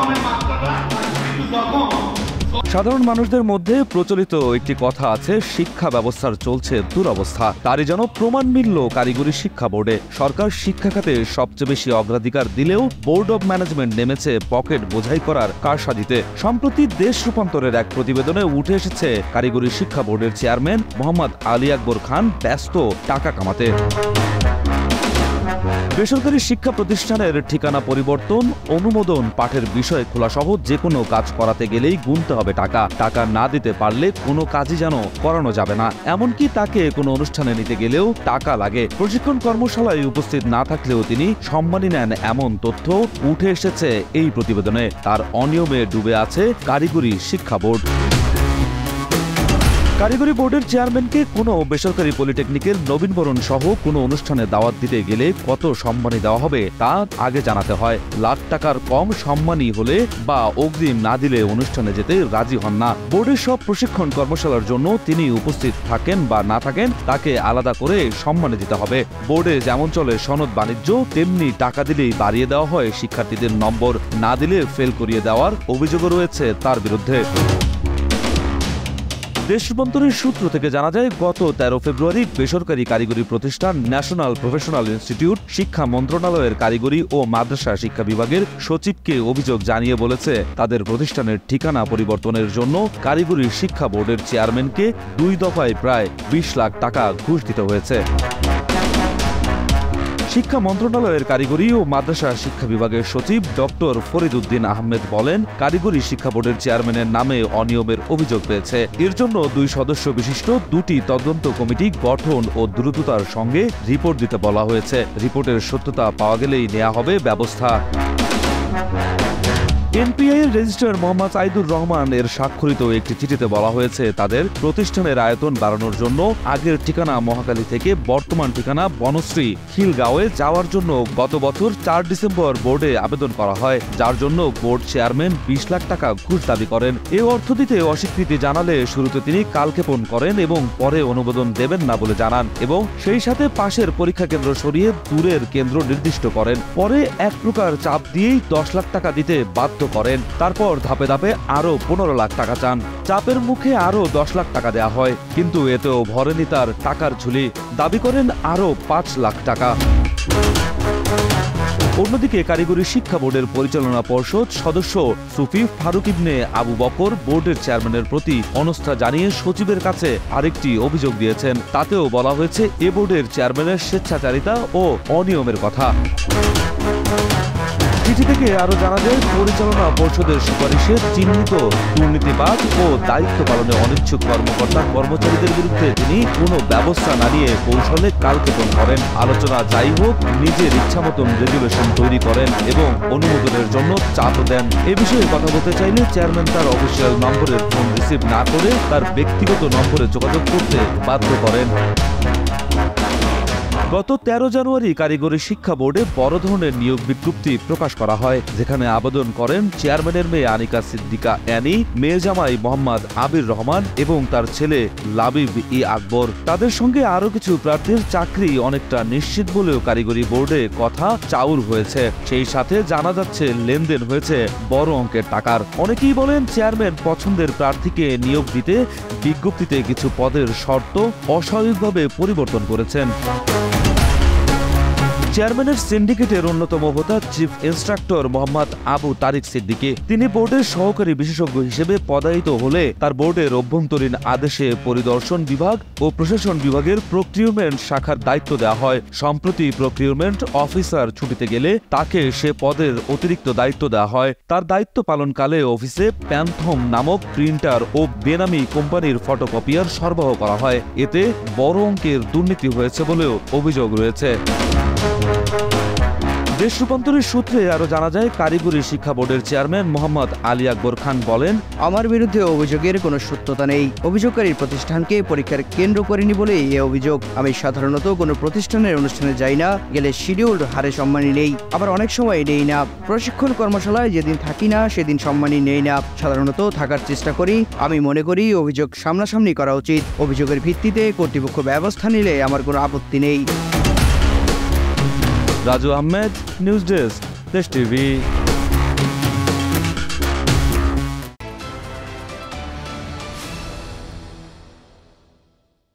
সাধারণ মানুষদের মধ্যে প্রচলিত একটি কথা আছে, শিক্ষা ব্যবস্থার চলছে দুরবস্থা। তারই যেন প্রমাণ মিলল কারিগরি শিক্ষা বোর্ডে। সরকার শিক্ষা খাতে সবচেয়ে বেশি অগ্রাধিকার দিলেও বোর্ড অব ম্যানেজমেন্ট নেমেছে পকেট বোঝাই করার কারসাজিতে। সম্প্রতি দেশ রূপান্তরের এক প্রতিবেদনে উঠে এসেছে কারিগরি শিক্ষা বোর্ডের চেয়ারম্যান মোহাম্মদ আলী আকবর খান ব্যস্ত টাকা কামাতে। বেসরকারি শিক্ষা প্রতিষ্ঠানের ঠিকানা পরিবর্তন, অনুমোদন, পাঠের বিষয় খোলাসহ যে কোনো কাজ করাতে গেলেই গুনতে হবে টাকা। টাকা না দিতে পারলে কোনো কাজই যেন করানো যাবে না। এমনকি তাকে কোনো অনুষ্ঠানে নিতে গেলেও টাকা লাগে। প্রশিক্ষণ কর্মশালায় উপস্থিত না থাকলেও তিনি সম্মানী নেন, এমন তথ্য উঠে এসেছে এই প্রতিবেদনে। তার অনিয়মে ডুবে আছে কারিগরি শিক্ষা বোর্ড। কারিগরি বোর্ডের চেয়ারম্যানকে কোনো বেসরকারি পলিটেকনিকের নবীনবরণ সহ কোনো অনুষ্ঠানে দাওয়াত দিতে গেলে কত সম্মানী দেওয়া হবে তা আগে জানাতে হয়। লাখ টাকার কম সম্মানী হলে বা অগ্রিম না দিলে অনুষ্ঠানে যেতে রাজি হন না। বোর্ডের সব প্রশিক্ষণ কর্মশালার জন্য তিনি উপস্থিত থাকেন বা না থাকেন তাকে আলাদা করে সম্মানী দিতে হবে। বোর্ডে যেমন চলে সনদ বাণিজ্য, তেমনি টাকা দিলেই বাড়িয়ে দেওয়া হয় শিক্ষার্থীদের নম্বর, না দিলে ফেল করিয়ে দেওয়ার অভিযোগও রয়েছে তার বিরুদ্ধে। দেশ রূপান্তরের সূত্র থেকে জানা যায়, গত 13 ফেব্রুয়ারি বেসরকারি কারিগরি প্রতিষ্ঠান ন্যাশনাল প্রফেশনাল ইনস্টিটিউট শিক্ষা মন্ত্রণালয়ের কারিগরি ও মাদ্রাসা শিক্ষা বিভাগের সচিবকে অভিযোগ জানিয়ে বলেছে, তাদের প্রতিষ্ঠানের ঠিকানা পরিবর্তনের জন্য কারিগরি শিক্ষা বোর্ডের চেয়ারম্যানকে 2 দফায় প্রায় 20 লাখ টাকা ঘুষ দিতে হয়েছে। শিক্ষা মন্ত্রণালয়ের কারিগরি ও মাদ্রাসা শিক্ষা বিভাগের সচিব ডক্টর ফরিদ উদ্দিন আহমেদ বলেন, কারিগরি শিক্ষা বোর্ডের চেয়ারম্যানের নামে অনিয়মের অভিযোগ পেয়েছে। এর জন্য 2 সদস্য বিশিষ্ট 2টি তদন্ত কমিটি গঠন ও দ্রুততার সঙ্গে রিপোর্ট দিতে বলা হয়েছে। রিপোর্টের সত্যতা পাওয়া গেলেই নেওয়া হবে ব্যবস্থা। এনপিআই এর রেজিস্ট্রার মোহাম্মদ সাইদুর রহমান এর স্বাক্ষরিত একটি চিঠিতে বলা হয়েছে, তাদের প্রতিষ্ঠানের আয়তন বাড়ানোর জন্য আগের ঠিকানা মহাখালী থেকে বর্তমান ঠিকানা বনশ্রী খিলগাঁওয়ে যাওয়ার জন্য গত বছর 4 ডিসেম্বর বোর্ডে আবেদন করা হয়, যার জন্য বোর্ড চেয়ারম্যান 20 লাখ টাকা ঘুষ দাবি করেন। এ অর্থ দিতে অস্বীকৃতি জানালে শুরুতে তিনি কালক্ষেপণ করেন এবং পরে অনুমোদন দেবেন না বলে জানান এবং সেই সাথে পাশের পরীক্ষা কেন্দ্র সরিয়ে দূরের কেন্দ্র নির্দিষ্ট করেন। পরে এক প্রকার চাপ দিয়েই 10 লাখ টাকা দিতে বাধ্য করেন। তারপর ধাপে ধাপে আরো 15 লাখ টাকা চান। চাপের মুখে আরো 10 লাখ টাকা দেয়া হয়, কিন্তু এতেও ভরেনি তার টাকার ঝুলি। দাবি করেন আরো 5 লাখ টাকা। অন্যদিকে কারিগরি শিক্ষা বোর্ডের পরিচালনা পর্ষদ সদস্য সুফি ফারুক ইবনে আবু বকর বোর্ডের চেয়ারম্যানের প্রতি অনাস্থা জানিয়ে সচিবের কাছে আরেকটি অভিযোগ দিয়েছেন। তাতেও বলা হয়েছে এ বোর্ডের চেয়ারম্যানের স্বেচ্ছাচারিতা ও অনিয়মের কথা। চিঠি থেকে আরো জানা যায়, পরিচালনা পর্ষদের সুপারিশে চিহ্নিত দুর্নীতিবাদ ও দায়িত্ব পালনে অনিচ্ছুক কর্মকর্তা কর্মচারীদের বিরুদ্ধে তিনি কোনো ব্যবস্থা না নিয়ে কৌশলে কালক্ষেপণ করেন। আলোচনা যাই হোক, নিজের ইচ্ছামতন রেজুলেশন তৈরি করেন এবং অনুমোদনের জন্য চাপ দেন। এ বিষয়ে কথা বলতে চাইলে চেয়ারম্যান তার অফিসিয়াল নম্বরের ফোন রিসিভ না করে তার ব্যক্তিগত নম্বরে যোগাযোগ করতে বাধ্য করেন। গত 13 জানুয়ারি কারিগরি শিক্ষা বোর্ডে বড় ধরনের নিয়োগ বিজ্ঞপ্তি প্রকাশ করা হয়, যেখানে আবেদন করেন চেয়ারম্যানের মেয়ে আনিকা সিদ্দিকা অ্যানি, মেয়ে জামাই মোহাম্মদ আবির রহমান এবং তার ছেলে লাবিব ই আকবর। তাদের সঙ্গে আরো কিছু প্রার্থীর চাকরি অনেকটা নিশ্চিত বলেও কারিগরি বোর্ডে কথা চাউর হয়েছে। সেই সাথে জানা যাচ্ছে লেনদেন হয়েছে বড় অঙ্কের টাকার। অনেকেই বলেন চেয়ারম্যান পছন্দের প্রার্থীকে নিয়োগ দিতে বিজ্ঞপ্তিতে কিছু পদের শর্ত অস্বাভাবিকভাবে পরিবর্তন করেছেন। চেয়ারম্যানের সিন্ডিকেটের অন্যতম হোতা চিফ ইন্সট্রাক্টর মোহাম্মদ আবু তারিক সিদ্দিকী। তিনি বোর্ডের সহকারী বিশেষজ্ঞ হিসেবে পদায়িত হলে তার বোর্ডের অভ্যন্তরীণ আদেশে পরিদর্শন বিভাগ ও প্রশাসন বিভাগের প্রক্রিউরমেন্ট শাখার দায়িত্ব দেওয়া হয়। সম্প্রতি প্রক্রিউরমেন্ট অফিসার ছুটিতে গেলে তাকে সে পদের অতিরিক্ত দায়িত্ব দেওয়া হয়। তার দায়িত্ব পালনকালে অফিসে প্যান্থম নামক প্রিন্টার ও বেনামি কোম্পানির ফটোকপিয়ার সরবরাহ করা হয়। এতে বড় অঙ্কের দুর্নীতি হয়েছে বলেও অভিযোগ রয়েছে। দেশ রূপান্তরের সূত্রে আরো জানা যায়, কারিগরি শিক্ষা বোর্ডের চেয়ারম্যান মোহাম্মদ আলী আকবর খান বলেন, আমার বিরুদ্ধে অভিযোগের কোনো সত্যতা নেই। অভিযোগকারীর প্রতিষ্ঠানকে পরীক্ষার কেন্দ্র করেনি বলেই এ অভিযোগ। আমি সাধারণত কোনো প্রতিষ্ঠানের অনুষ্ঠানে যাই না, গেলে শিডিউল্ড হারে সম্মানী নেই, আবার অনেক সময় নেই না। প্রশিক্ষণ কর্মশালায় যেদিন থাকি না সেদিন সম্মানী নেই না, সাধারণত থাকার চেষ্টা করি। আমি মনে করি অভিযোগ সামনাসামনি করা উচিত। অভিযোগের ভিত্তিতে কর্তৃপক্ষ ব্যবস্থা নিলে আমার কোনো আপত্তি নেই। Raju Ahmed, news desk, Desh TV.